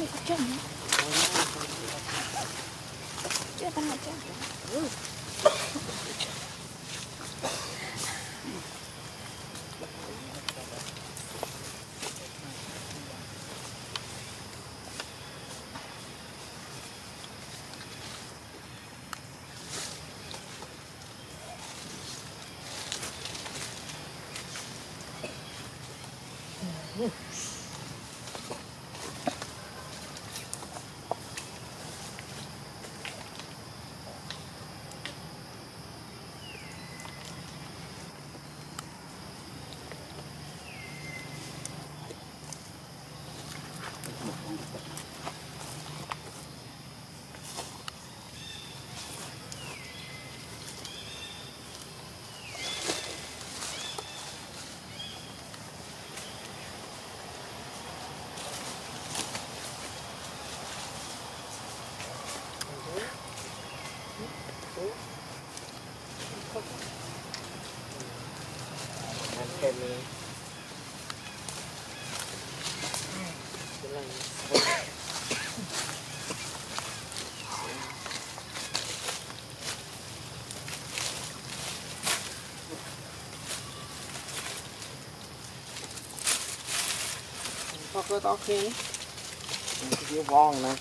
Cơ to khi cái vòng này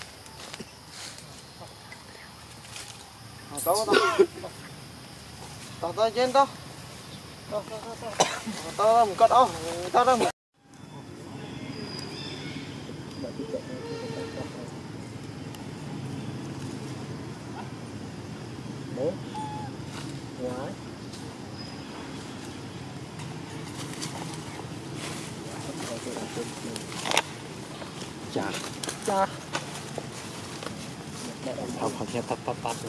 to to trên to to một con đó to đó bốn ngoài chà chà học theo tắt rồi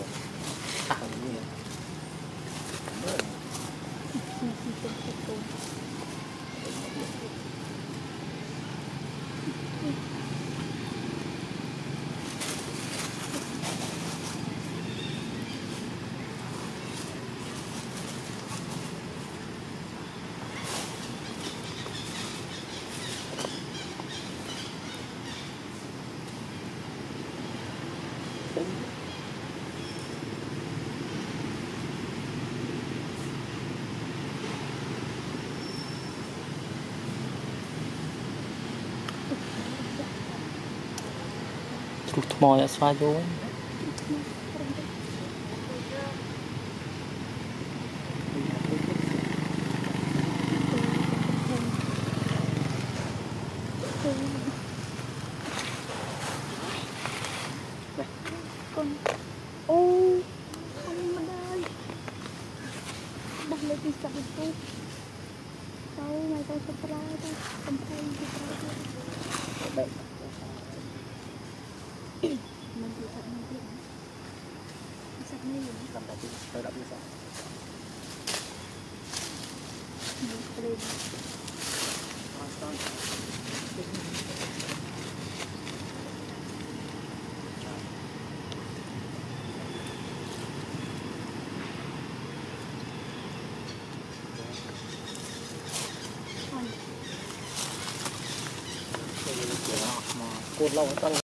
Trục mồi ở xoa vô con ô không mà đây đặt lên đi sập tu tao mày tao sập ra tao không thấy gì đâu mình thì thật mình biết sập này làm đại đi tôi đọc như sao cột lâu